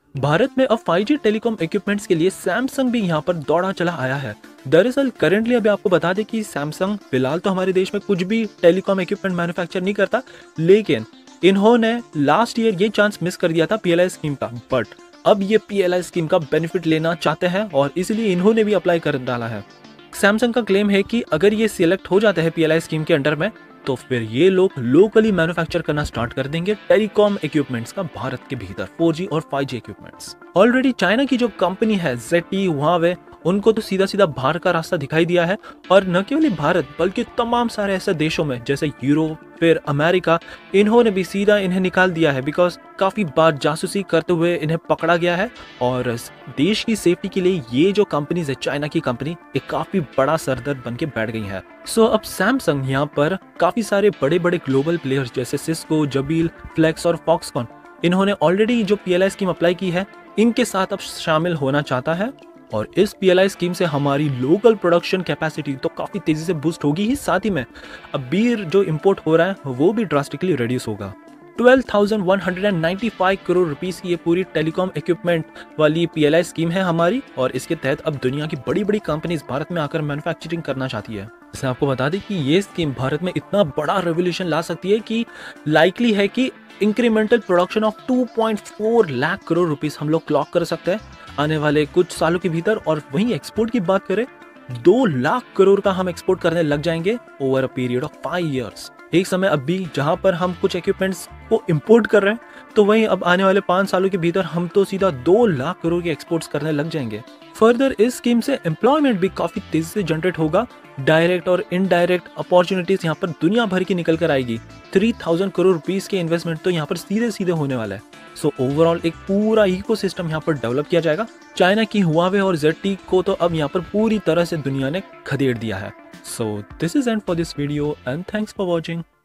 भारत में अब 5G telecom equipments के लिए सैमसंग भी यहाँ पर दौड़ा चला आया है। दरअसल करंटली अभी आपको बता दें कि सैमसंग फिलहाल तो हमारे देश में कुछ भी टेलीकॉम इक्विपमेंट मैन्युफैक्चर नहीं करता, लेकिन इन्होंने लास्ट ईयर ये चांस मिस कर दिया था पीएलआई स्कीम का, बट अब ये पीएलआई स्कीम का बेनिफिट लेना चाहते हैं और इसलिए इन्होंने भी अप्लाई कर डाला है। सैमसंग का क्लेम है कि अगर ये सिलेक्ट हो जाता है पीएलआई स्कीम के अंडर में, तो फिर ये लोग लोकली मैन्युफैक्चर करना स्टार्ट कर देंगे टेलीकॉम इक्विपमेंट्स का भारत के भीतर 4G और 5G इक्विपमेंट्स। ऑलरेडी चाइना की जो कंपनी है ZTE हुआवे, उनको तो सीधा सीधा बाहर का रास्ता दिखाई दिया है और न केवल भारत बल्कि तमाम सारे ऐसे देशों में जैसे यूरोप फिर अमेरिका, इन्होंने भी सीधा इन्हें निकाल दिया है बिकॉज काफी बार जासूसी करते हुए इन्हें पकड़ा गया है और देश की सेफ्टी के लिए ये जो कंपनीज है चाइना की कंपनी, एक काफी बड़ा सरदर्द बन के बैठ गई है। सो अब सैमसंग यहाँ पर काफी सारे बड़े बड़े ग्लोबल प्लेयर्स जैसे सिस्को, जबील, फ्लेक्स और फॉक्सकॉन, इन्होंने ऑलरेडी जो पीएलआई स्कीम अप्लाई की है इनके साथ अब शामिल होना चाहता है और इस पीएलआई स्कीम से हमारी लोकल प्रोडक्शन कैपेसिटी तो काफी तेजी से बूस्ट होगी ही, साथ ही में अब बीयर जो इंपोर्ट हो रहा है वो भी ड्रास्टिकली रिड्यूस होगा। 12,195 करोड़ रुपीस की ये पूरी टेलीकॉम इक्विपमेंट वाली पीएलआई स्कीम है हमारी और इसके तहत अब दुनिया की बड़ी बड़ी कंपनीज भारत में आकर मैन्युफैक्चरिंग करना चाहती है। जैसे आपको बता दें कि ये स्कीम भारत में इतना बड़ा रेवोल्यूशन ला सकती है कि लाइकली है कि incremental production of 2.4 lakh crore rupees हम लोग क्लॉक कर सकते हैं आने वाले कुछ सालों के भीतर। और वहीं एक्सपोर्ट की बात करें 2 लाख करोड़ का हम एक्सपोर्ट करने लग जाएंगे over a period of 5 years. एक समय अब भी जहां पर हम कुछ इक्विपमेंट्स को इंपोर्ट कर रहे हैं, तो वहीं अब आने वाले 5 सालों के भीतर हम तो सीधा 2 लाख करोड़ के एक्सपोर्ट्स करने लग जाएंगे। फर्दर इस स्कीम से एम्प्लॉयमेंट भी काफी तेजी से जनरेट होगा, डायरेक्ट और इनडायरेक्ट अपॉर्चुनिटीज यहाँ पर दुनिया भर की निकल कर आएगी। 3000 करोड़ रुपीस के इन्वेस्टमेंट तो यहाँ पर सीधे सीधे होने वाला है। सो ओवरऑल एक पूरा इकोसिस्टम यहाँ पर डेवलप किया जाएगा। चाइना की हुआवे और ZTE को तो अब यहाँ पर पूरी तरह से दुनिया ने खदेड़ दिया है। So this is end for this video and thanks for watching.